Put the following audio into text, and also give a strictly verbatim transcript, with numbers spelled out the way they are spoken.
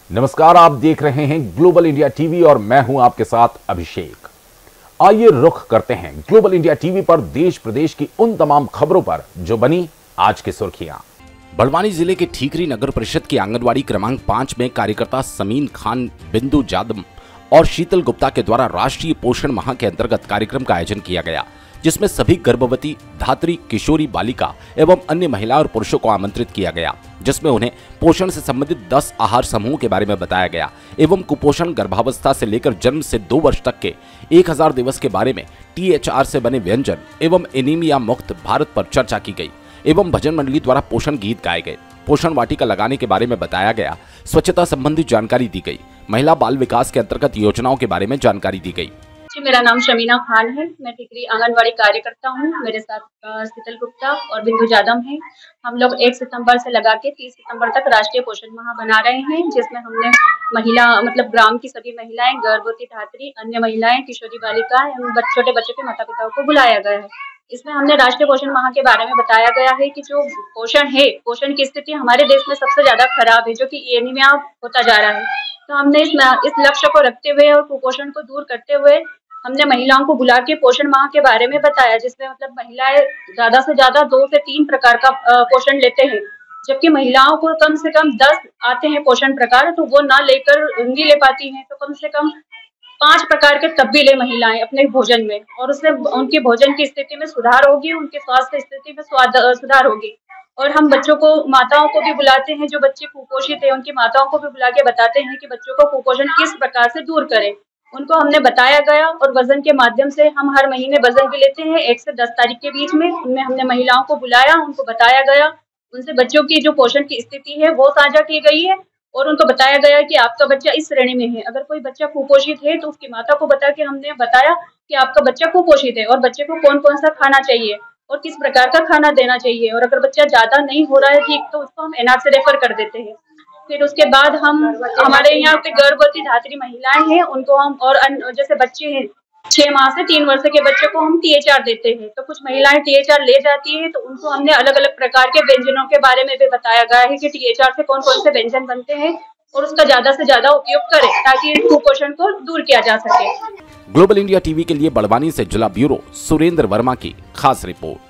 नमस्कार, आप देख रहे हैं ग्लोबल इंडिया टीवी और मैं हूं आपके साथ अभिषेक। आइए रुख करते हैं ग्लोबल इंडिया टीवी पर देश प्रदेश की उन तमाम खबरों पर जो बनी आज की सुर्खियां। बड़वानी जिले के ठीकरी नगर परिषद की आंगनवाड़ी क्रमांक पांच में कार्यकर्ता समीन खान, बिंदु जादम और शीतल गुप्ता के द्वारा राष्ट्रीय पोषण माह के अंतर्गत कार्यक्रम का आयोजन किया गया, जिसमें सभी गर्भवती, धात्री, किशोरी बालिका एवं अन्य महिला और पुरुषों को आमंत्रित किया गया, जिसमें उन्हें पोषण से संबंधित दस आहार समूह के बारे में बताया गया एवं कुपोषण, गर्भावस्था से लेकर जन्म से दो वर्ष तक के एक हज़ार दिवस के बारे में टी एच आर से बने व्यंजन एवं एनीमिया मुक्त भारत पर चर्चा की गई एवं भजन मंडली द्वारा पोषण गीत गाए गए। पोषण वाटिका लगाने के बारे में बताया गया, स्वच्छता संबंधी जानकारी दी गई, महिला बाल विकास के अंतर्गत योजनाओं के बारे में जानकारी दी गई। मेरा नाम शमीना खान है, मैं ठीकरी आंगनवाड़ी कार्यकर्ता हूँ। मेरे साथ शीतल गुप्ता और बिंदु जादम हैं। हम लोग एक सितंबर से लगा के तीस सितंबर तक राष्ट्रीय पोषण माह बना रहे हैं, जिसमें हमने महिला मतलब ग्राम की सभी महिलाएं, गर्भवती, धात्री, अन्य महिलाएं, किशोरी बालिकाएं एवं छोटे बच्चों के माता पिताओं को बुलाया गया है। इसमें हमने राष्ट्रीय पोषण माह के बारे में बताया गया है कि जो पोषण है, पोषण की स्थिति हमारे देश में सबसे ज्यादा खराब है, जो कि एनीमिया होता जा रहा है। तो हमने इस इस लक्ष्य को रखते हुए और कुपोषण को दूर करते हुए हमने महिलाओं को बुला के पोषण माह के बारे में बताया, जिसमें मतलब महिलाएं ज्यादा से ज्यादा दो से तीन प्रकार का पोषण लेते हैं, जबकि महिलाओं को कम से कम दस आते हैं पोषण प्रकार, तो वो ना लेकर नहीं ले पाती हैं। तो कम से कम पांच प्रकार के तब भी ले महिलाएं अपने भोजन में, और उससे उनके भोजन की स्थिति में सुधार होगी, उनके स्वास्थ्य स्थिति में सुधार होगी। और हम बच्चों को, माताओं को भी बुलाते हैं, जो बच्चे कुपोषित है उनकी माताओं को भी बुला के बताते हैं कि बच्चों को कुपोषण किस प्रकार से दूर करें। उनको हमने बताया गया और वजन के माध्यम से हम हर महीने वजन भी लेते हैं एक से दस तारीख के बीच में। उनमें हमने महिलाओं को बुलाया, उनको बताया गया, उनसे बच्चों की जो पोषण की स्थिति है वो साझा की गई है और उनको बताया गया कि आपका बच्चा इस श्रेणी में है। अगर कोई बच्चा कुपोषित है तो उसकी माता को बता के हमने बताया कि आपका बच्चा कुपोषित है और बच्चे को कौन कौन सा खाना चाहिए और किस प्रकार का खाना देना चाहिए। और अगर बच्चा ज्यादा नहीं हो रहा है ठीक, तो उसको हम एन आर से रेफर कर देते हैं। फिर उसके बाद हम हमारे यहाँ पे गर्भवती धात्री महिलाएं हैं, उनको हम और जैसे बच्चे हैं छह माह से तीन वर्ष के बच्चे को हम टी एच आर देते हैं। तो कुछ महिलाएं टी एच आर ले जाती है, तो उनको हमने अलग अलग प्रकार के व्यंजनों के बारे में भी बताया गया है कि टी एच आर से कौन कौन से व्यंजन बनते हैं और उसका ज्यादा से ज्यादा उपयोग करें ताकि कुपोषण को दूर किया जा सके। ग्लोबल इंडिया टीवी के लिए बड़वानी से जिला ब्यूरो सुरेंद्र वर्मा की खास रिपोर्ट।